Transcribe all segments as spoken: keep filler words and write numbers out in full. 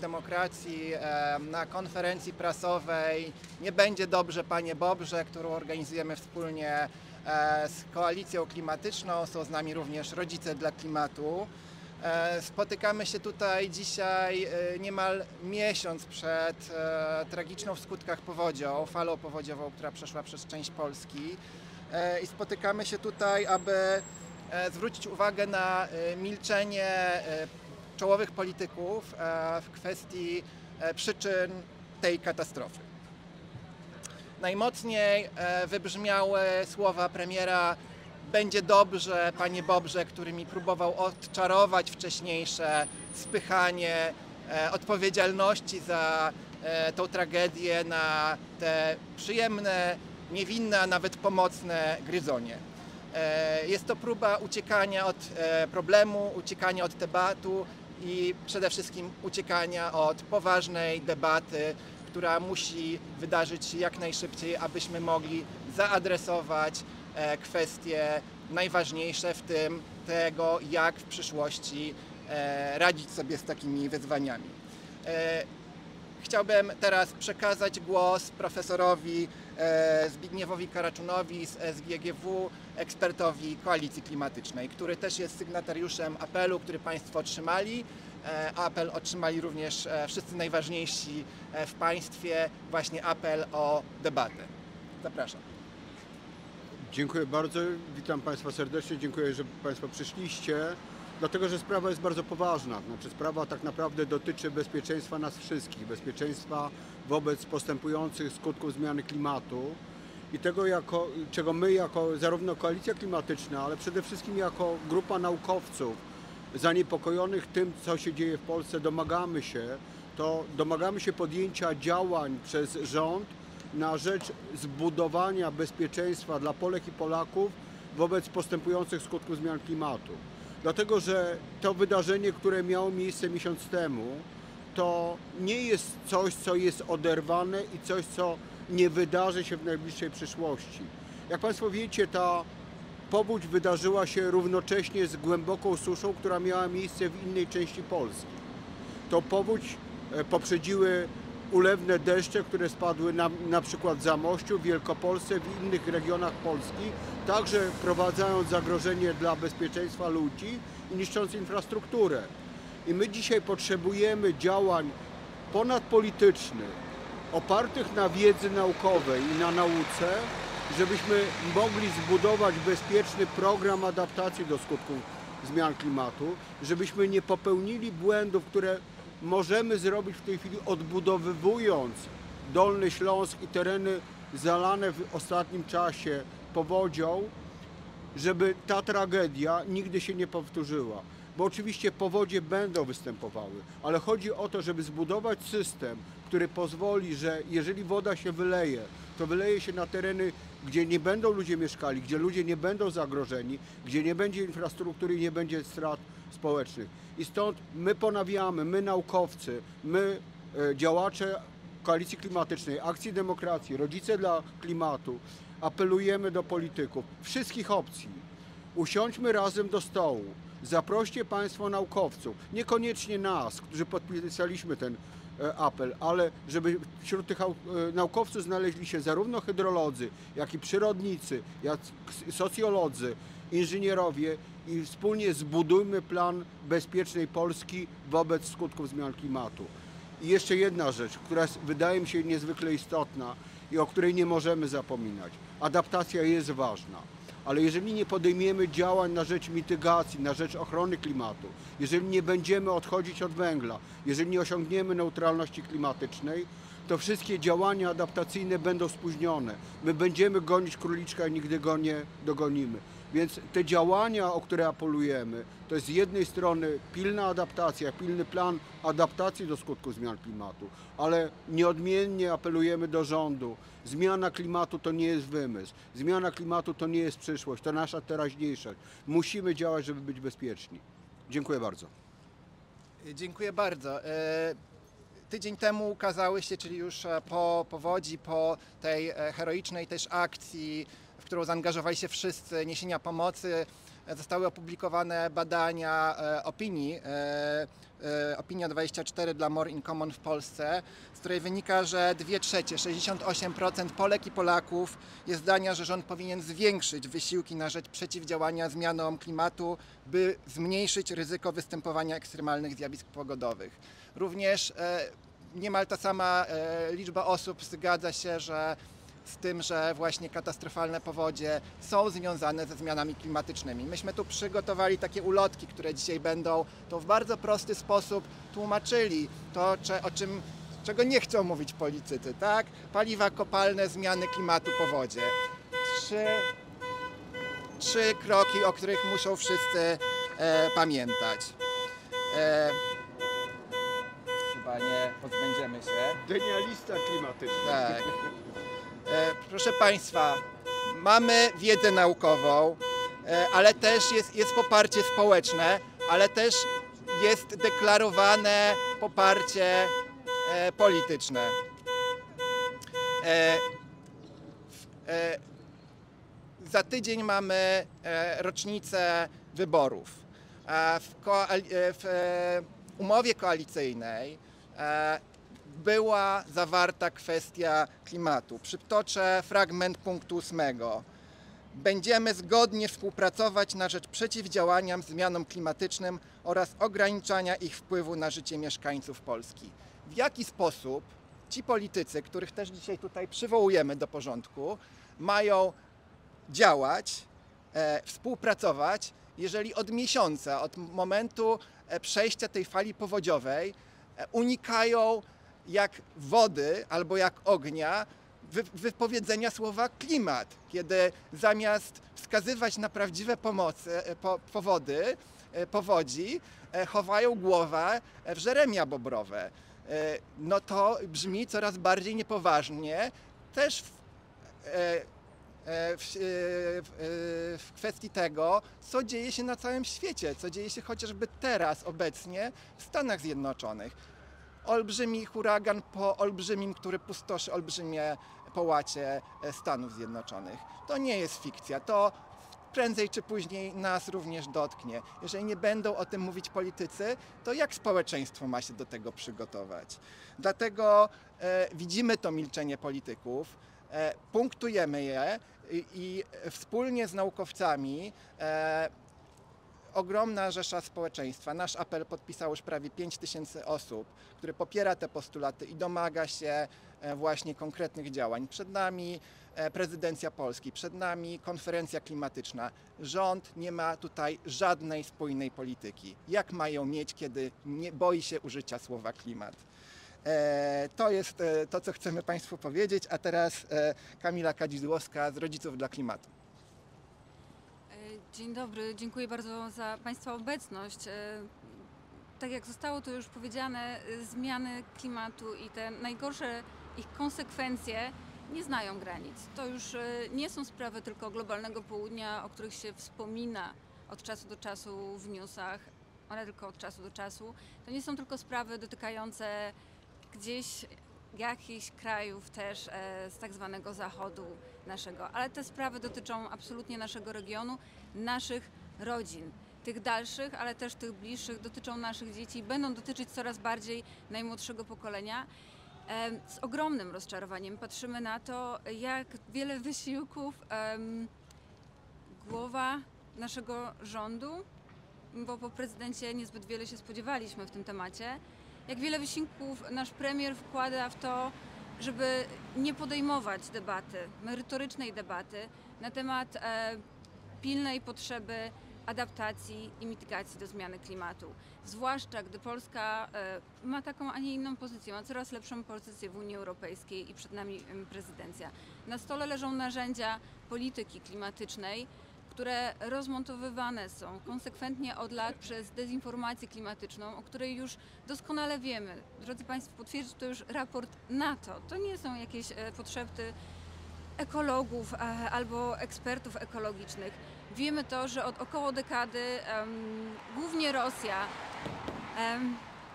Demokracji na konferencji prasowej Nie będzie dobrze, panie Bobrze, którą organizujemy wspólnie z Koalicją Klimatyczną. Są z nami również Rodzice dla Klimatu. Spotykamy się tutaj dzisiaj niemal miesiąc przed tragiczną w skutkach powodzią, falą powodziową, która przeszła przez część Polski. I spotykamy się tutaj, aby zwrócić uwagę na milczenie czołowych polityków w kwestii przyczyn tej katastrofy. Najmocniej wybrzmiały słowa premiera "będzie dobrze, panie Bobrze", którymi próbował odczarować wcześniejsze spychanie odpowiedzialności za tą tragedię na te przyjemne, niewinne, a nawet pomocne gryzonie. Jest to próba uciekania od problemu, uciekania od tematu i przede wszystkim uciekania od poważnej debaty, która musi wydarzyć się jak najszybciej, abyśmy mogli zaadresować kwestie najważniejsze, w tym tego, jak w przyszłości radzić sobie z takimi wyzwaniami. Chciałbym teraz przekazać głos profesorowi Zbigniewowi Karaczunowi z S G G W, ekspertowi Koalicji Klimatycznej, który też jest sygnatariuszem apelu, który Państwo otrzymali. Apel otrzymali również wszyscy najważniejsi w państwie, właśnie apel o debatę. Zapraszam. Dziękuję bardzo, witam Państwa serdecznie, dziękuję, że Państwo przyszliście, dlatego że sprawa jest bardzo poważna. Znaczy, sprawa tak naprawdę dotyczy bezpieczeństwa nas wszystkich, bezpieczeństwa wobec postępujących skutków zmiany klimatu i tego, jako, czego my jako zarówno Koalicja Klimatyczna, ale przede wszystkim jako grupa naukowców zaniepokojonych tym, co się dzieje w Polsce, domagamy się, to domagamy się podjęcia działań przez rząd na rzecz zbudowania bezpieczeństwa dla Polek i Polaków wobec postępujących skutków zmian klimatu. Dlatego, że to wydarzenie, które miało miejsce miesiąc temu, to nie jest coś, co jest oderwane i coś, co nie wydarzy się w najbliższej przyszłości. Jak Państwo wiecie, ta powódź wydarzyła się równocześnie z głęboką suszą, która miała miejsce w innej części Polski. To powódź poprzedziły ulewne deszcze, które spadły na, na przykład w Zamościu, w Wielkopolsce, w innych regionach Polski, także wprowadzając zagrożenie dla bezpieczeństwa ludzi i niszcząc infrastrukturę. I my dzisiaj potrzebujemy działań ponadpolitycznych, opartych na wiedzy naukowej i na nauce, żebyśmy mogli zbudować bezpieczny program adaptacji do skutków zmian klimatu, żebyśmy nie popełnili błędów, które możemy zrobić w tej chwili, odbudowywując Dolny Śląsk i tereny zalane w ostatnim czasie powodzią, żeby ta tragedia nigdy się nie powtórzyła. Bo oczywiście powodzie będą występowały, ale chodzi o to, żeby zbudować system, który pozwoli, że jeżeli woda się wyleje, to wyleje się na tereny, gdzie nie będą ludzie mieszkali, gdzie ludzie nie będą zagrożeni, gdzie nie będzie infrastruktury i nie będzie strat społecznych. I stąd my ponawiamy, my naukowcy, my e, działacze Koalicji Klimatycznej, Akcji Demokracji, Rodzice dla Klimatu, apelujemy do polityków wszystkich opcji. Usiądźmy razem do stołu. Zaproście Państwo naukowców, niekoniecznie nas, którzy podpisaliśmy ten apel, ale żeby wśród tych naukowców znaleźli się zarówno hydrolodzy, jak i przyrodnicy, jak i socjolodzy, inżynierowie i wspólnie zbudujmy plan bezpiecznej Polski wobec skutków zmian klimatu. I jeszcze jedna rzecz, która wydaje mi się niezwykle istotna i o której nie możemy zapominać. Adaptacja jest ważna. Ale jeżeli nie podejmiemy działań na rzecz mitygacji, na rzecz ochrony klimatu, jeżeli nie będziemy odchodzić od węgla, jeżeli nie osiągniemy neutralności klimatycznej, to wszystkie działania adaptacyjne będą spóźnione. My będziemy gonić króliczka i nigdy go nie dogonimy. Więc te działania, o które apelujemy, to jest z jednej strony pilna adaptacja, pilny plan adaptacji do skutków zmian klimatu, ale nieodmiennie apelujemy do rządu. Zmiana klimatu to nie jest wymysł. Zmiana klimatu to nie jest przyszłość, to nasza teraźniejszość. Musimy działać, żeby być bezpieczni. Dziękuję bardzo. Dziękuję bardzo. Tydzień temu ukazały się, czyli już po powodzi, po tej heroicznej też akcji, w którą zaangażowali się wszyscy, niesienia pomocy, zostały opublikowane badania opinii, Opinia dwadzieścia cztery dla More in Common w Polsce, z której wynika, że dwie trzecie, sześćdziesiąt osiem procent Polek i Polaków jest zdania, że rząd powinien zwiększyć wysiłki na rzecz przeciwdziałania zmianom klimatu, by zmniejszyć ryzyko występowania ekstremalnych zjawisk pogodowych. Również niemal ta sama liczba osób zgadza się, że z tym, że właśnie katastrofalne powodzie są związane ze zmianami klimatycznymi. Myśmy tu przygotowali takie ulotki, które dzisiaj będą to w bardzo prosty sposób tłumaczyli to, o czym, czego nie chcą mówić politycy, tak? Paliwa kopalne, zmiany klimatu, powodzie. Trzy, trzy kroki, o których muszą wszyscy e, pamiętać. E, chyba nie pozbędziemy się. Denialista klimatyczny. Tak. Proszę Państwa, mamy wiedzę naukową, ale też jest, jest poparcie społeczne, ale też jest deklarowane poparcie polityczne. Za tydzień mamy rocznicę wyborów. W, koal- w umowie koalicyjnej była zawarta kwestia klimatu. Przytoczę fragment punktu ósmego. Będziemy zgodnie współpracować na rzecz przeciwdziałania zmianom klimatycznym oraz ograniczania ich wpływu na życie mieszkańców Polski. W jaki sposób ci politycy, których też dzisiaj tutaj przywołujemy do porządku, mają działać, e, współpracować, jeżeli od miesiąca, od momentu przejścia tej fali powodziowej e, unikają jak wody albo jak ognia wy, wypowiedzenia słowa klimat, kiedy zamiast wskazywać na prawdziwe pomocy, po, powody, powodzi, chowają głowę w żeremia bobrowe. No to brzmi coraz bardziej niepoważnie też w, w, w, w kwestii tego, co dzieje się na całym świecie, co dzieje się chociażby teraz, obecnie w Stanach Zjednoczonych. Olbrzymi huragan po olbrzymim, który pustoszy olbrzymie połacie Stanów Zjednoczonych. To nie jest fikcja, to prędzej czy później nas również dotknie. Jeżeli nie będą o tym mówić politycy, to jak społeczeństwo ma się do tego przygotować? Dlatego e, widzimy to milczenie polityków, e, punktujemy je i, i wspólnie z naukowcami e, ogromna rzesza społeczeństwa. Nasz apel podpisało już prawie pięć tysięcy osób, które popiera te postulaty i domaga się właśnie konkretnych działań. Przed nami prezydencja Polski, przed nami konferencja klimatyczna. Rząd nie ma tutaj żadnej spójnej polityki. Jak mają mieć, kiedy nie boi się użycia słowa klimat? To jest to, co chcemy Państwu powiedzieć, a teraz Kamila Kadzidłowska z Rodziców dla Klimatu. Dzień dobry, dziękuję bardzo za Państwa obecność. Tak jak zostało to już powiedziane, zmiany klimatu i te najgorsze ich konsekwencje nie znają granic. To już nie są sprawy tylko globalnego południa, o których się wspomina od czasu do czasu w newsach, ale tylko od czasu do czasu. To nie są tylko sprawy dotykające gdzieś jakichś krajów też z tak zwanego zachodu naszego, ale te sprawy dotyczą absolutnie naszego regionu, naszych rodzin, tych dalszych, ale też tych bliższych, dotyczą naszych dzieci i będą dotyczyć coraz bardziej najmłodszego pokolenia. Z ogromnym rozczarowaniem patrzymy na to, jak wiele wysiłków um, głowa naszego rządu, bo po prezydencie niezbyt wiele się spodziewaliśmy w tym temacie, jak wiele wysiłków nasz premier wkłada w to, żeby nie podejmować debaty, merytorycznej debaty na temat e, pilnej potrzeby adaptacji i mitygacji do zmiany klimatu. Zwłaszcza gdy Polska e, ma taką, a nie inną pozycję, ma coraz lepszą pozycję w Unii Europejskiej i przed nami prezydencja. Na stole leżą narzędzia polityki klimatycznej, które rozmontowywane są konsekwentnie od lat przez dezinformację klimatyczną, o której już doskonale wiemy. Drodzy Państwo, potwierdzi to już raport NATO. To nie są jakieś potrzeby ekologów albo ekspertów ekologicznych. Wiemy to, że od około dekady um, głównie Rosja um,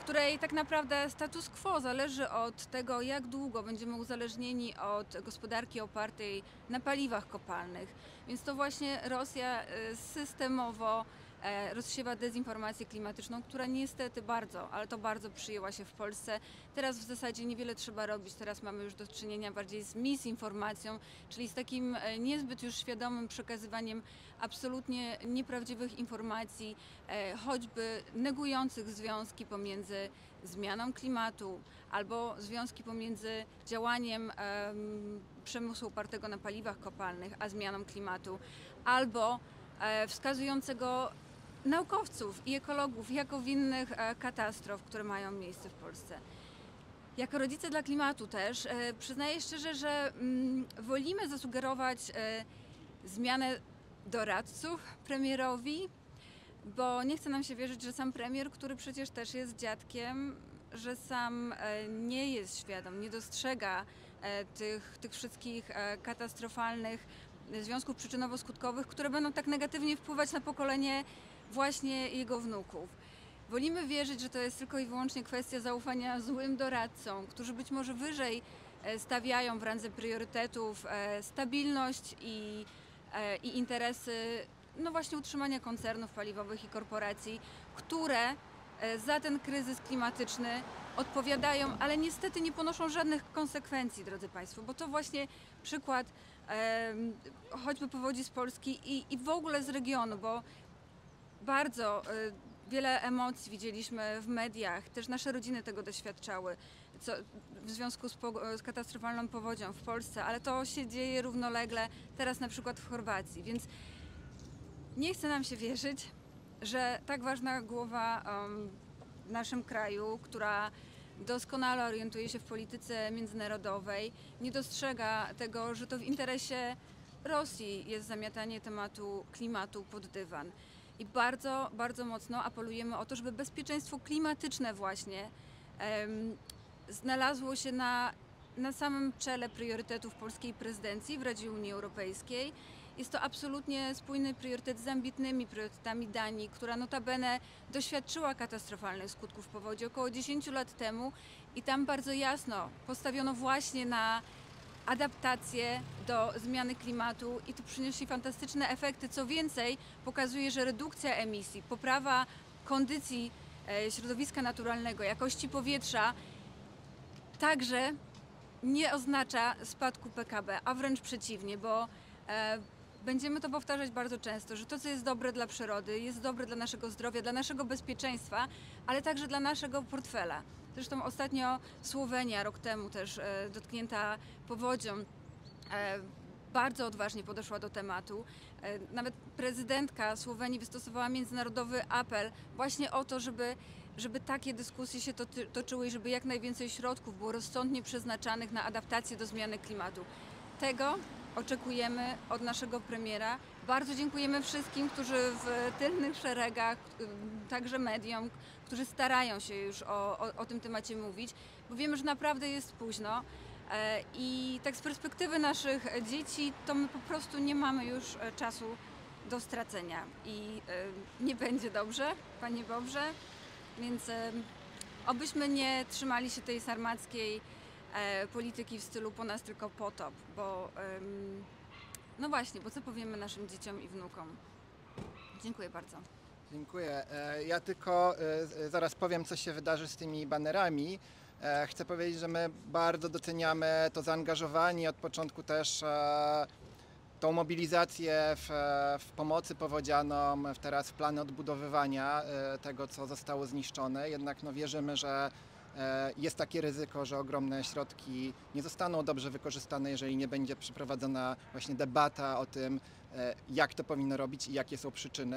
której tak naprawdę status quo zależy od tego, jak długo będziemy uzależnieni od gospodarki opartej na paliwach kopalnych. Więc to właśnie Rosja systemowo rozsiewa dezinformację klimatyczną, która niestety bardzo, ale to bardzo przyjęła się w Polsce. Teraz w zasadzie niewiele trzeba robić, teraz mamy już do czynienia bardziej z misinformacją, czyli z takim niezbyt już świadomym przekazywaniem absolutnie nieprawdziwych informacji, choćby negujących związki pomiędzy zmianą klimatu albo związki pomiędzy działaniem um, przemysłu opartego na paliwach kopalnych a zmianą klimatu, albo e, wskazującego naukowców i ekologów jako winnych e, katastrof, które mają miejsce w Polsce. Jako rodzice dla klimatu też e, przyznaję szczerze, że mm, wolimy zasugerować e, zmianę doradców premierowi, bo nie chce nam się wierzyć, że sam premier, który przecież też jest dziadkiem, że sam e, nie jest świadom, nie dostrzega e, tych, tych wszystkich e, katastrofalnych związków przyczynowo-skutkowych, które będą tak negatywnie wpływać na pokolenie właśnie jego wnuków. Wolimy wierzyć, że to jest tylko i wyłącznie kwestia zaufania złym doradcom, którzy być może wyżej stawiają w randze priorytetów stabilność i, i interesy no właśnie utrzymania koncernów paliwowych i korporacji, które za ten kryzys klimatyczny odpowiadają, ale niestety nie ponoszą żadnych konsekwencji, drodzy Państwo, bo to właśnie przykład e, choćby powodzi z Polski i, i w ogóle z regionu, bo bardzo e, wiele emocji widzieliśmy w mediach, też nasze rodziny tego doświadczały co, w związku z, z katastrofalną powodzią w Polsce, ale to się dzieje równolegle teraz na przykład w Chorwacji, więc nie chce nam się wierzyć, że tak ważna głowa um, w naszym kraju, która doskonale orientuje się w polityce międzynarodowej, nie dostrzega tego, że to w interesie Rosji jest zamiatanie tematu klimatu pod dywan. I bardzo, bardzo mocno apelujemy o to, żeby bezpieczeństwo klimatyczne właśnie um, znalazło się na, na samym czele priorytetów polskiej prezydencji w Radzie Unii Europejskiej. Jest to absolutnie spójny priorytet z ambitnymi priorytetami Danii, która notabene doświadczyła katastrofalnych skutków powodzi około dziesięć lat temu i tam bardzo jasno postawiono właśnie na adaptację do zmiany klimatu i to przynieśli fantastyczne efekty. Co więcej, pokazuje, że redukcja emisji, poprawa kondycji środowiska naturalnego, jakości powietrza także nie oznacza spadku P K B, a wręcz przeciwnie, bo e, będziemy to powtarzać bardzo często, że to, co jest dobre dla przyrody, jest dobre dla naszego zdrowia, dla naszego bezpieczeństwa, ale także dla naszego portfela. Zresztą ostatnio Słowenia, rok temu też e, dotknięta powodzią, e, bardzo odważnie podeszła do tematu. E, nawet prezydentka Słowenii wystosowała międzynarodowy apel właśnie o to, żeby żeby takie dyskusje się toczyły i żeby jak najwięcej środków było rozsądnie przeznaczanych na adaptację do zmiany klimatu. Tego oczekujemy od naszego premiera. Bardzo dziękujemy wszystkim, którzy w tylnych szeregach, także mediom, którzy starają się już o, o, o tym temacie mówić, bo wiemy, że naprawdę jest późno i tak z perspektywy naszych dzieci to my po prostu nie mamy już czasu do stracenia i nie będzie dobrze, Panie Bobrze. Więc e, obyśmy nie trzymali się tej sarmackiej e, polityki w stylu po nas tylko potop, bo e, no właśnie, bo co powiemy naszym dzieciom i wnukom. Dziękuję bardzo. Dziękuję. E, ja tylko e, zaraz powiem, co się wydarzy z tymi banerami. E, chcę powiedzieć, że my bardzo doceniamy to zaangażowanie od początku też e, tą mobilizację w, w pomocy powodzianom, w teraz w plany odbudowywania tego, co zostało zniszczone. Jednak no, wierzymy, że jest takie ryzyko, że ogromne środki nie zostaną dobrze wykorzystane, jeżeli nie będzie przeprowadzona właśnie debata o tym, jak to powinno robić i jakie są przyczyny.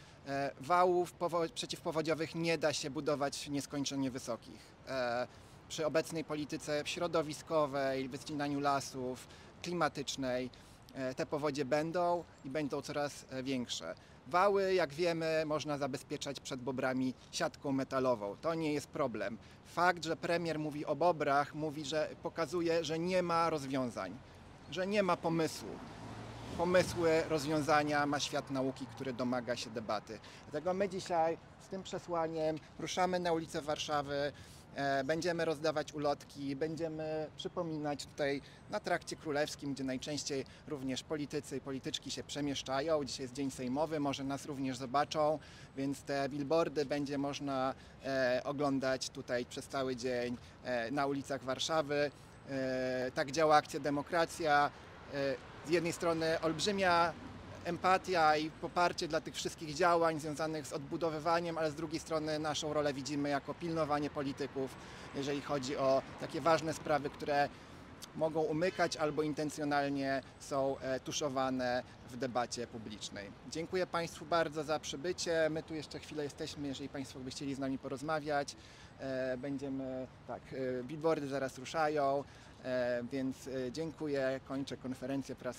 Wałów przeciwpowodziowych nie da się budować nieskończenie wysokich. Przy obecnej polityce środowiskowej, wycinaniu lasów, klimatycznej, te powodzie będą i będą coraz większe. Wały, jak wiemy, można zabezpieczać przed bobrami siatką metalową. To nie jest problem. Fakt, że premier mówi o bobrach, mówi, że pokazuje, że nie ma rozwiązań, że nie ma pomysłu. Pomysły, rozwiązania ma świat nauki, który domaga się debaty. Dlatego my dzisiaj z tym przesłaniem ruszamy na ulicę Warszawy. E, Będziemy rozdawać ulotki, będziemy przypominać tutaj na Trakcie Królewskim, gdzie najczęściej również politycy i polityczki się przemieszczają. Dzisiaj jest dzień sejmowy, może nas również zobaczą, więc te billboardy będzie można e, oglądać tutaj przez cały dzień e, na ulicach Warszawy. E, tak działa akcja Demokracja. E, z jednej strony olbrzymia empatia i poparcie dla tych wszystkich działań związanych z odbudowywaniem, ale z drugiej strony naszą rolę widzimy jako pilnowanie polityków, jeżeli chodzi o takie ważne sprawy, które mogą umykać albo intencjonalnie są e, tuszowane w debacie publicznej. Dziękuję Państwu bardzo za przybycie. My tu jeszcze chwilę jesteśmy, jeżeli Państwo by chcieli z nami porozmawiać. E, Będziemy, tak, e, billboardy zaraz ruszają, e, więc e, dziękuję, kończę konferencję prasową.